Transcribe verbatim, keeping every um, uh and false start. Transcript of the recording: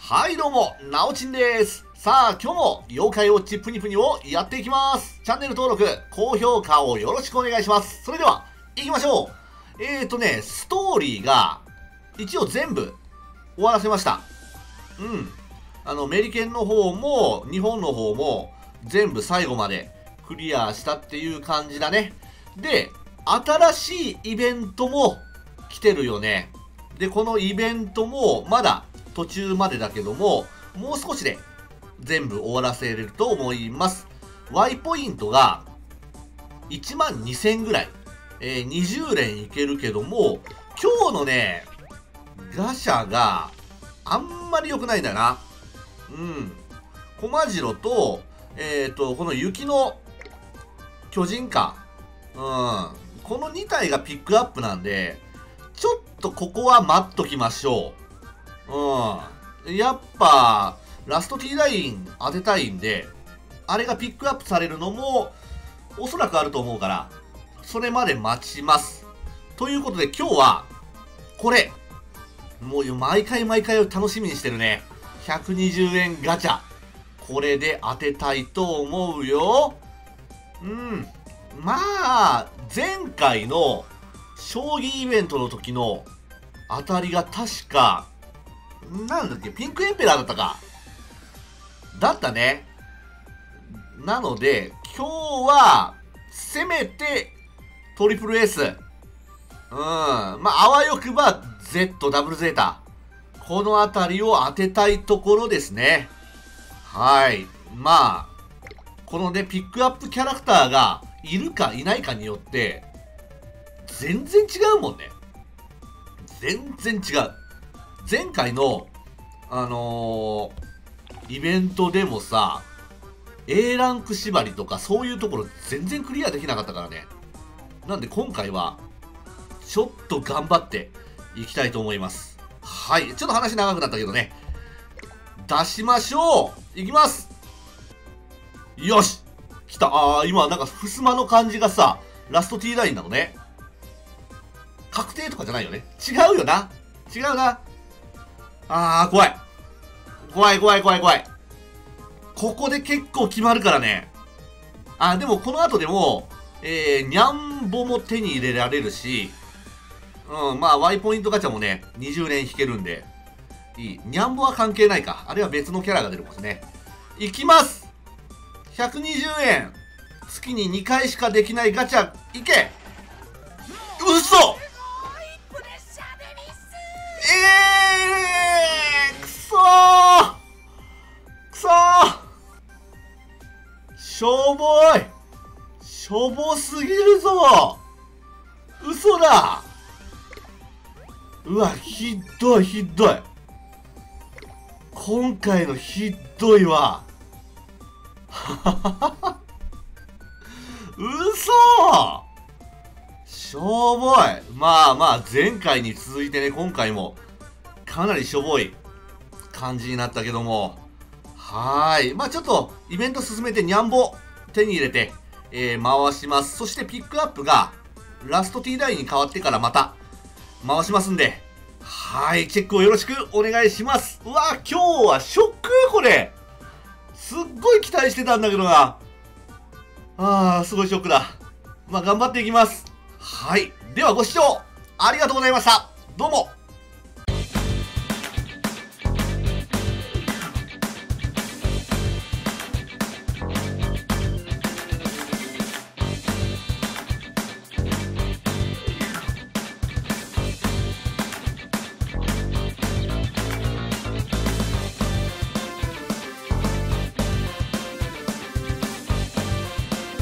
はいどうも、なおちんです。さあ、今日も妖怪ウォッチプニプニをやっていきます。チャンネル登録、高評価をよろしくお願いします。それでは、行きましょう。えーとね、ストーリーが、一応全部終わらせました。うん。あの、メリケンの方も、日本の方も、全部最後までクリアしたっていう感じだね。で、新しいイベントも来てるよね。で、このイベントも、まだ、途中までだけども、もう少しで全部終わらせれると思います。Y ポイントがいちまんにせんぐらい。えー、にじゅう連いけるけども、今日のね、ガシャがあんまり良くないんだよな。うん。コマジロと、えっと、この雪の巨人か。うん。このに体がピックアップなんで、ちょっとここは待っときましょう。うん。やっぱ、ラスト T ライン当てたいんで、あれがピックアップされるのも、おそらくあると思うから、それまで待ちます。ということで今日は、これ、もう毎回毎回楽しみにしてるね。ひゃくにじゅうえんガチャ。これで当てたいと思うよ。うん。まあ、前回の将棋イベントの時の当たりが確か、なんだっけ、ピンクエンペラーだったか。だったね。なので、今日は、せめて、トリプル S。うん。まあ、あわよくば、Z、ダブルゼータ。このあたりを当てたいところですね。はい。まあ、このね、ピックアップキャラクターが、いるかいないかによって、全然違うもんね。全然違う。前回の、あのー、イベントでもさ、A ランク縛りとかそういうところ全然クリアできなかったからね。なんで今回は、ちょっと頑張っていきたいと思います。はい。ちょっと話長くなったけどね。出しましょう。いきます。よし来た。あー、今なんか襖の感じがさ、ラスト T ラインなのね。確定とかじゃないよね。違うよな。違うな。あー、怖い。怖い怖い怖い怖い。ここで結構決まるからね。あ、でもこの後でも、えー、ニャンボも手に入れられるし、うん、まあ Y ポイントガチャもね、にじゅう連引けるんで、いい。ニャンボは関係ないか。あれは別のキャラが出るんですね。いきます !ひゃくにじゅうえん。月ににかいしかできないガチャ、いけ嘘えー、くそーくそーしょぼいしょぼすぎるぞ嘘だうわ、ひどいひどい今回のひどいわ嘘しょぼいまあまあ前回に続いてね今回もかなりしょぼい感じになったけどもはーいまあちょっとイベント進めてニャンボ手に入れて、えー、回しますそしてピックアップがラスト T ラインに変わってからまた回しますんではいチェックをよろしくお願いしますうわ今日はショックこれすっごい期待してたんだけどなあーすごいショックだまあ頑張っていきますはい。ではご視聴ありがとうございました。どうも。